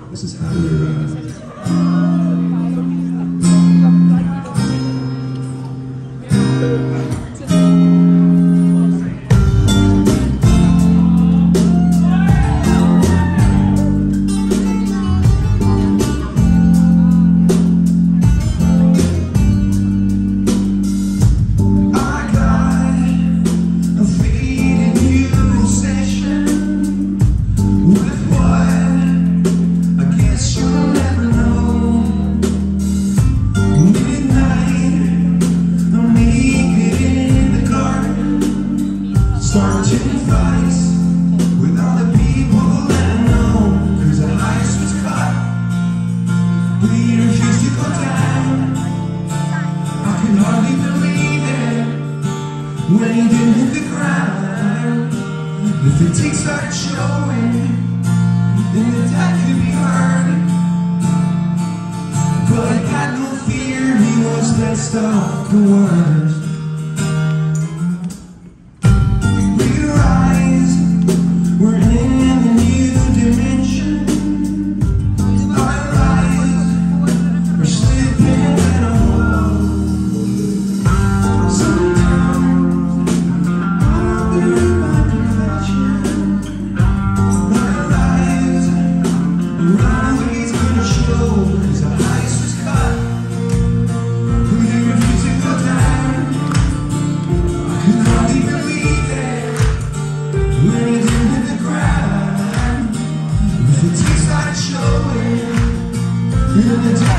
This is how we're starting fights with all the people that I know, 'cause the ice was cut. We refused to go down. I could hardly believe it when he didn't hit the ground. The fatigue started showing, and the death could be heard. But I had no fear, he was best off the worst. We're in a new dimension. Our lives are slipping in a hole. Sometimes I'll be my perfection. Our lives are always gonna show, 'cause the ice was cut. We refused to go down. I could hardly believe it when he didn't hit the ground. The fatigue started showing, and the